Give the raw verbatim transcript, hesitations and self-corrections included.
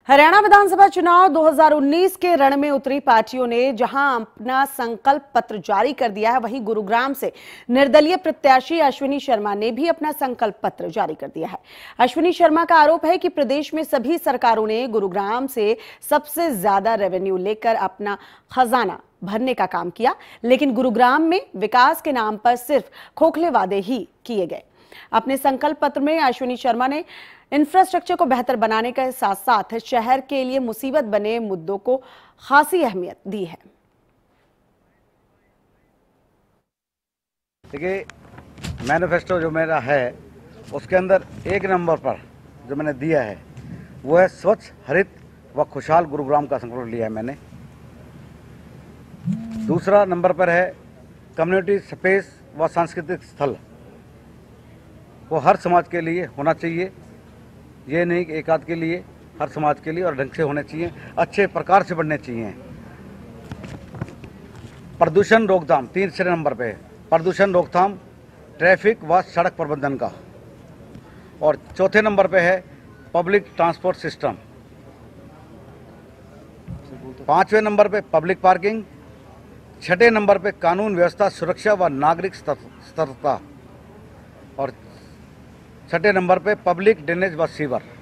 हरियाणा विधानसभा चुनाव दो हज़ार उन्नीस के रण में उतरी पार्टियों ने जहां अपना संकल्प पत्र जारी कर दिया है, वहीं गुरुग्राम से निर्दलीय प्रत्याशी अश्विनी शर्मा ने भी अपना संकल्प पत्र जारी कर दिया है। अश्विनी शर्मा का आरोप है कि प्रदेश में सभी सरकारों ने गुरुग्राम से सबसे ज्यादा रेवेन्यू लेकर अपना खजाना भरने का काम किया, लेकिन गुरुग्राम में विकास के नाम पर सिर्फ खोखले वादे ही किए गए। अपने संकल्प पत्र में अश्विनी शर्मा ने इंफ्रास्ट्रक्चर को बेहतर बनाने के साथ साथ शहर के लिए मुसीबत बने मुद्दों को खासी अहमियत दी है। देखिए, मैनिफेस्टो जो मेरा है उसके अंदर एक नंबर पर जो मैंने दिया है वो है स्वच्छ, हरित व खुशहाल गुरुग्राम का संकल्प लिया है मैंने। दूसरा नंबर पर है कम्युनिटी स्पेस व सांस्कृतिक स्थल वो हर समाज के लिए होना चाहिए। ये नहीं कि एक आध के लिए, हर समाज के लिए और ढंग से होने चाहिए, अच्छे प्रकार से बनने चाहिए। प्रदूषण रोकथाम तीसरे नंबर पे है, प्रदूषण रोकथाम, ट्रैफिक व सड़क प्रबंधन का। और चौथे नंबर पे है पब्लिक ट्रांसपोर्ट सिस्टम। पांचवें नंबर पे पब्लिक पार्किंग। छठे नंबर पे कानून व्यवस्था, सुरक्षा व नागरिक सतर्कता। और छठे नंबर पे पब्लिक ड्रेनेज व सीवर।